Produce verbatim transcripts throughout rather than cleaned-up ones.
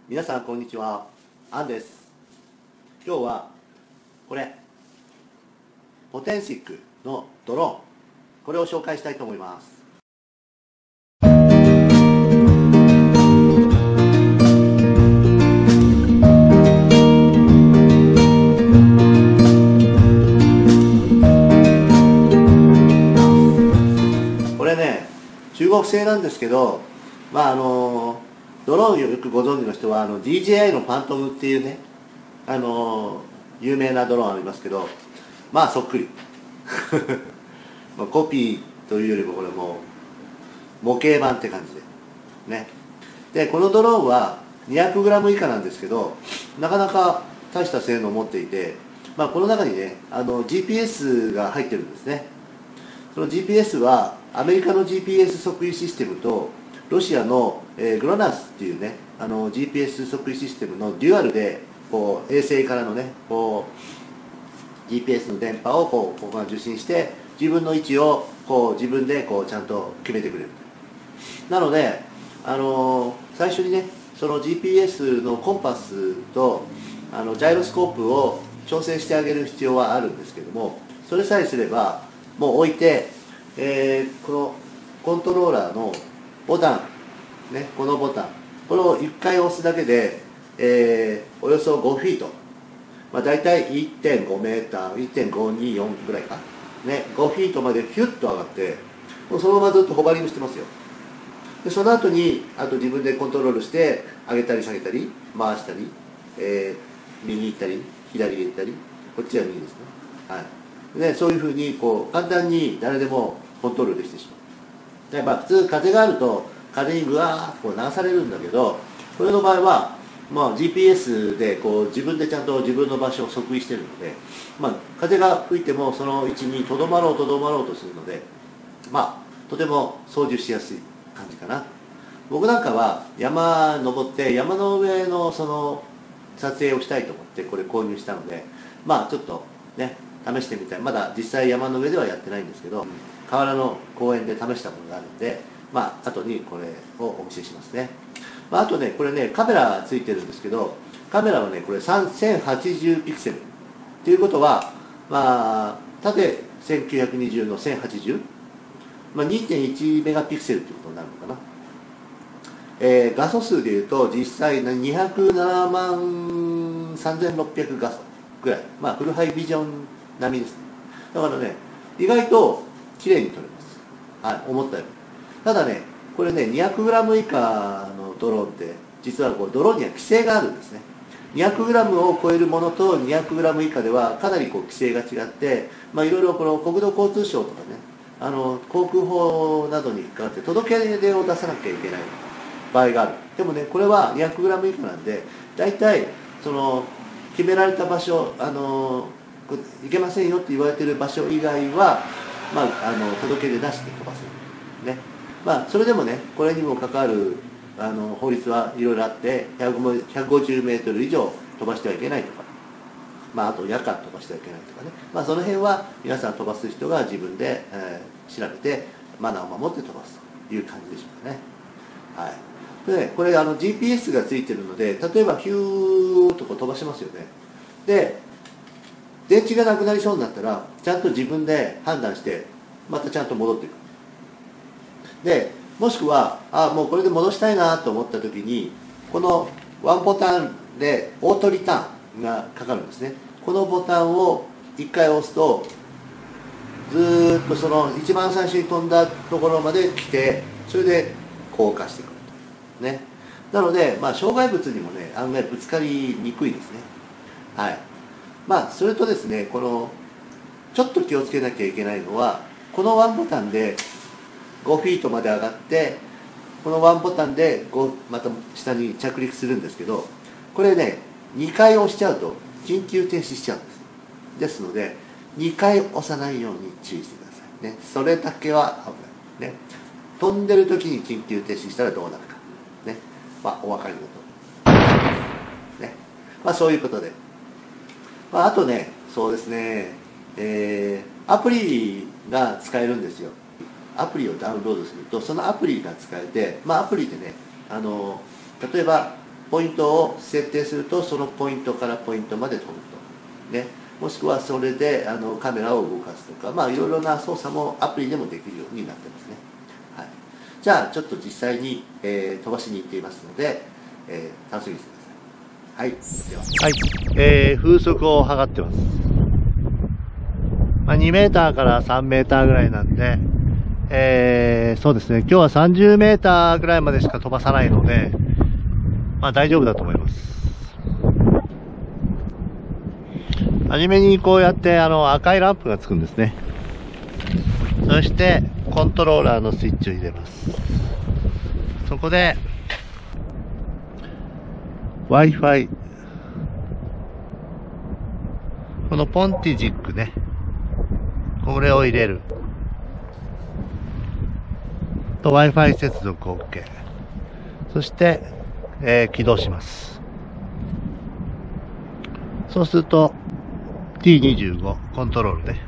皆さんこんにちは、アンです。今日はこれポテンシックのドローン、これを紹介したいと思います。これね、中国製なんですけど、まああのドローンをよくご存知の人はあの ディージェーアイ のファントムっていうね、あの有名なドローンありますけど、まあそっくりまあコピーというよりもこれもう模型版って感じでね。でこのドローンは にひゃくグラム 以下なんですけど、なかなか大した性能を持っていて、まあ、この中にねあの ジーピーエス が入ってるんですね。その ジーピーエス はアメリカの ジーピーエス 測位システムとロシアの、えー、グロナスっていうねあの ジーピーエス 測位システムのデュアルでこう衛星からのねこう ジーピーエス の電波をこうここが受信して自分の位置をこう自分でこうちゃんと決めてくれる。なので、あのー、最初にねその ジーピーエス のコンパスとあのジャイロスコープを調整してあげる必要はあるんですけども、それさえすればもう置いて、えー、このコントローラーのボタン、ね、このボタンこれをいっかい押すだけで、えー、およそごフィート、まあ、大体 いってんごメーター いってんごによん ぐらいか、ね、ごフィートまでヒュッと上がってもうそのままずっとホバリングしてますよ。でその後にあと自分でコントロールして上げたり下げたり回したり、えー、右行ったり左行ったり、こっちは右ですね、はいでそういうふうにこう簡単に誰でもコントロールできてしまう。で、まあ、普通風があると風にぐわーっとこう流されるんだけど、これの場合は、まあ、ジーピーエス でこう自分でちゃんと自分の場所を測位しているので、まあ、風が吹いてもその位置にとどまろうとどまろうとするので、まあ、とても操縦しやすい感じかな。僕なんかは山登って山の上のその撮影をしたいと思ってこれ購入したので、まあちょっとね試してみたい。まだ実際山の上ではやってないんですけど、河原の公園で試したものがあるので、まあ後にこれをお見せしますね。まあ、あとねこれねカメラがついてるんですけど、カメラはねこれせんはちじゅうピクセルっていうことは、まあ縦せんきゅうひゃくにじゅうのせんはちじゅう、まあ、にてんいちメガピクセルということになるのかな。えー、画素数でいうと実際にひゃくななまんさんぜんろっぴゃく画素ぐらい、まあフルハイビジョン並みですね。だからね意外と綺麗に撮れます、はい、思ったより。ただねこれね にひゃくグラム 以下のドローンって実はこうドローンには規制があるんですね。にひゃくグラム を超えるものと にひゃくグラム 以下ではかなりこう規制が違って、まあ、いろいろこの国土交通省とかねあの航空法などに関わって届け出を出さなきゃいけない場合がある。でもねこれは にひゃくグラム 以下なんで大体その決められた場所、あのいけませんよって言われてる場所以外は、まあ、あの届け出なしで飛ばせる、ね。まあ、それでもねこれにも関わるあの法律はいろいろあってひゃくごじゅうメートル以上飛ばしてはいけないとか、まあ、あと夜間飛ばしてはいけないとかね、まあ、その辺は皆さん飛ばす人が自分で、えー、調べてマナーを守って飛ばすという感じでしょうかね。はい、でねこれあの ジーピーエス がついてるので例えばヒューッとこう飛ばしますよね。で電池がなくなりそうになったらちゃんと自分で判断してまたちゃんと戻っていく。でもしくはあもうこれで戻したいなと思った時にこのワンボタンでオートリターンがかかるんですね。このボタンをいっかい押すとずーっとその一番最初に飛んだところまで来てそれで降下してくるとね。なので、まあ、障害物にもね案外ぶつかりにくいですね。はい。まあそれとですねこのちょっと気をつけなきゃいけないのはこのワンボタンでごフィートまで上がってこのワンボタンでごまた下に着陸するんですけど、これねにかい押しちゃうと緊急停止しちゃうんです。ですのでにかい押さないように注意してくださいね。それだけは危ないね。飛んでる時に緊急停止したらどうなるかね、まあお分かりのとおりね。まあそういうことで、まあ、あとねそうですね、えー、アプリが使えるんですよ。アプリをダウンロードするとそのアプリが使えて、まあ、アプリでねあの例えばポイントを設定するとそのポイントからポイントまで飛ぶと、ね、もしくはそれであのカメラを動かすとか、まあいろいろな操作もアプリでもできるようになってますね。はい、じゃあちょっと実際に、えー、飛ばしに行っていますので、えー、楽しみにしてください。はい、では、はい、えー、風速を測ってます。まあ、にメーターからさんメーターぐらいなんで、えー、そうですね、今日はさんじゅうメーターぐらいまでしか飛ばさないので、まあ大丈夫だと思います。はじめにこうやってあの赤いランプがつくんですね。そしてコントローラーのスイッチを入れます。そこで Wi-Fi、 このポンティジックね、これを入れると Wi-Fi 接続 OK。 そして、えー、起動します。そうすると ティーにじゅうご コントロールね。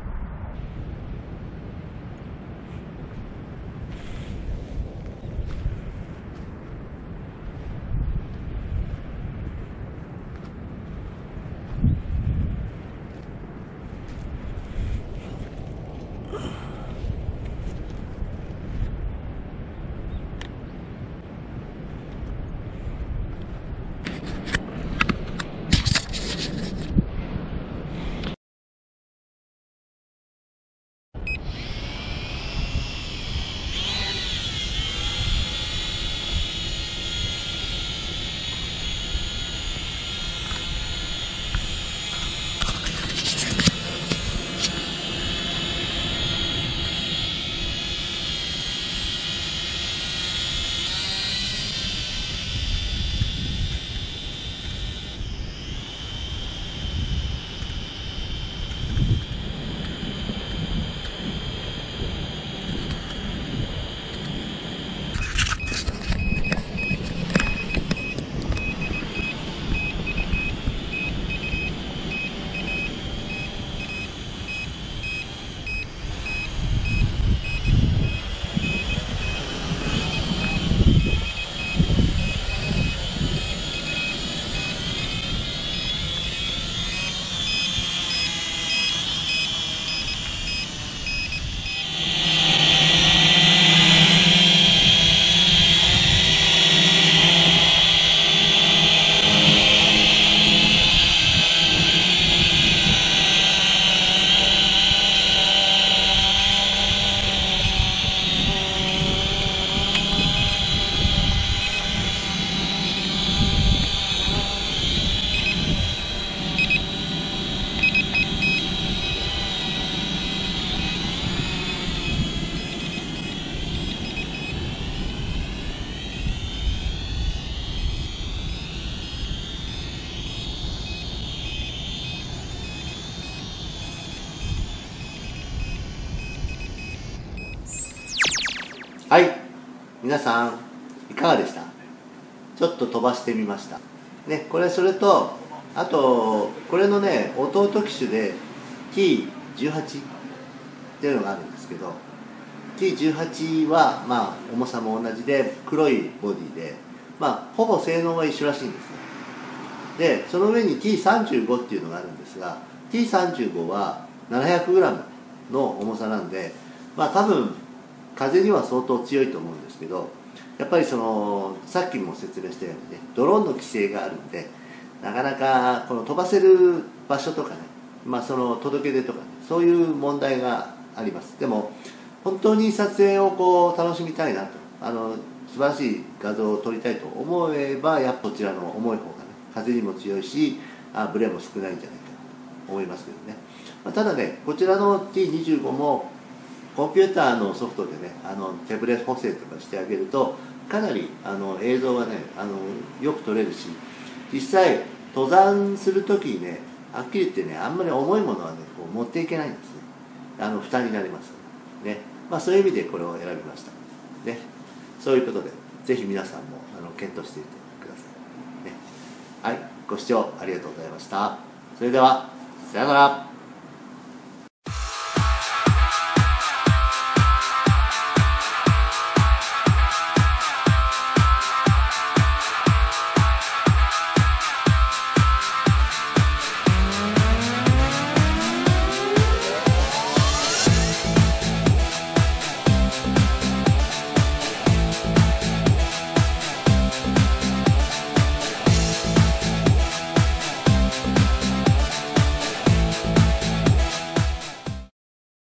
はい、皆さんいかがでした？ちょっと飛ばしてみましたね。これそれとあとこれのね弟機種で ティーじゅうはち っていうのがあるんですけど、 ティーじゅうはち はまあ重さも同じで黒いボディで、まあほぼ性能は一緒らしいんですね。でその上に ティーさんじゅうご っていうのがあるんですが、 ティーさんじゅうご は ななひゃくグラム の重さなんで、まあ多分風には相当強いと思うんですけど、やっぱりそのさっきも説明したようにね、ドローンの規制があるんで、なかなかこの飛ばせる場所とかね、まあ、その届け出とかね、そういう問題があります。でも本当に撮影をこう楽しみたいなと、あの素晴らしい画像を撮りたいと思えば、やっぱこちらの重い方がね、風にも強いし、あブレも少ないんじゃないかなと思いますけどね。まあ、ただね、こちらの ティーにじゅうご もコンピューターのソフトでね、あの手ブレ補正とかしてあげるとかなりあの映像がね、あのよく撮れるし、実際登山する時にね、はっきり言ってね、あんまり重いものはねこう持っていけないんですね。あの負担になりますね。まあ、そういう意味でこれを選びましたね。そういうことでぜひ皆さんもあの検討してみてくださいね。はい、ご視聴ありがとうございました。それではさようなら。